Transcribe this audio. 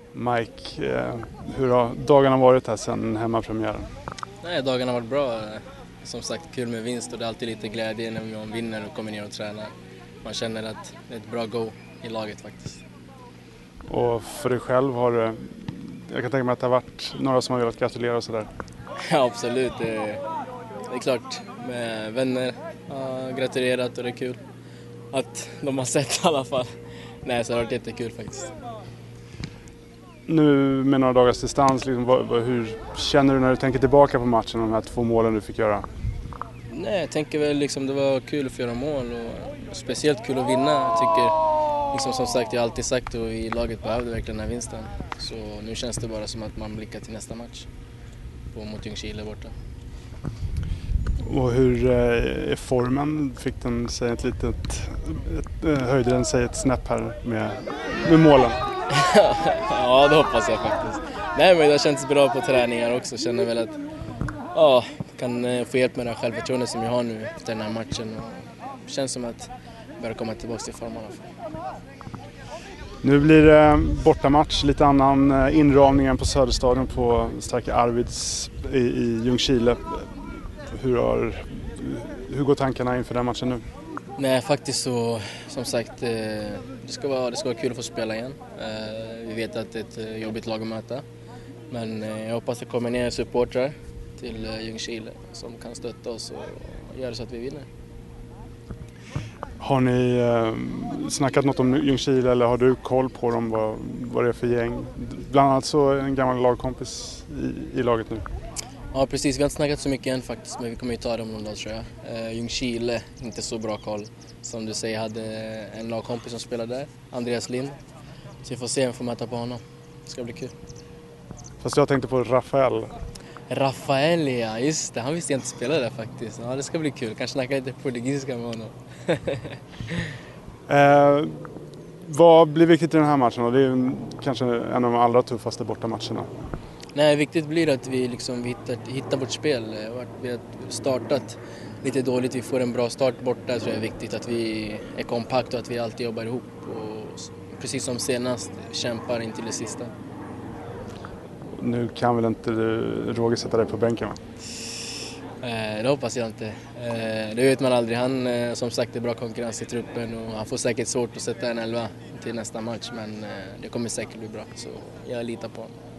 Mike, hur har dagarna varit här sedan hemmapremiären? Nej, dagarna har varit bra. Som sagt, kul med vinst och det är alltid lite glädje när man vinner och kommer ner och tränar. Man känner att det är ett bra go i laget faktiskt. Och för dig själv jag kan tänka mig att det har varit några som har velat gratulera och sådär. Ja, absolut. Det är klart, med vänner har gratulerat och det är kul att de har sett i alla fall. Nej, så det har varit jättekul faktiskt. Nu med några dagars distans, liksom, hur känner du när du tänker tillbaka på matchen och de här 2 målen du fick göra? Nej, jag tänker väl liksom det var kul att få göra mål och speciellt kul att vinna. Jag tycker, liksom som sagt, jag har alltid sagt att vi i laget behövde verkligen den här vinsten. Så nu känns det bara som att man blickar till nästa match mot Ljungskile borta. Och hur är formen? Höjde den sig ett snäpp här med målen? Ja, det hoppas jag faktiskt. Nej, men det har känts bra på träningar också. Känner väl att kan få hjälp med det självförtroende som jag har nu efter den här matchen. Och det känns som att jag börjar komma tillbaka till form i alla fall. Nu blir det bortamatch, lite annan inramning än på Söderstadion på Starka Arvids i Ljungskile. Hur går tankarna inför den matchen nu? Nej, faktiskt så, som sagt, det ska vara kul att få spela igen. Vi vet att det är ett jobbigt lag att möta. Men jag hoppas det kommer ner supportrar till Ljungskile som kan stötta oss och göra så att vi vinner. Har ni snackat något om Ljungskile eller har du koll på dem, vad det är för gäng? Bland annat så är en gammal lagkompis i laget nu. Ja, precis. Vi har inte snackat så mycket än faktiskt, men vi kommer ju ta det om någon dag, tror jag. Ljungskile, inte så bra koll. Som du säger, hade en lagkompis som spelade där, Andreas Lind. Så vi får se om vi får möta på honom. Det ska bli kul. Fast jag tänkte på Rafael. Rafael, ja, just det. Han visste jag inte spelade där faktiskt. Ja, det ska bli kul. Kanske snacka lite portugisiska med honom. Vad blir viktigt i den här matchen? Det är kanske en av de allra tuffaste bortamatcherna. Nej, viktigt blir att vi hittar vårt spel. Vi har startat lite dåligt, vi får en bra start borta. Jag tror det är viktigt att vi är kompakt och att vi alltid jobbar ihop. Och precis som senast, kämpar in till det sista. Nu kan väl inte Roger sätta dig på bänken, va? Det hoppas jag inte. Det vet man aldrig. Han som sagt är bra konkurrens i truppen och han får säkert svårt att sätta en 11 till nästa match. Men det kommer säkert bli bra, så jag litar på honom.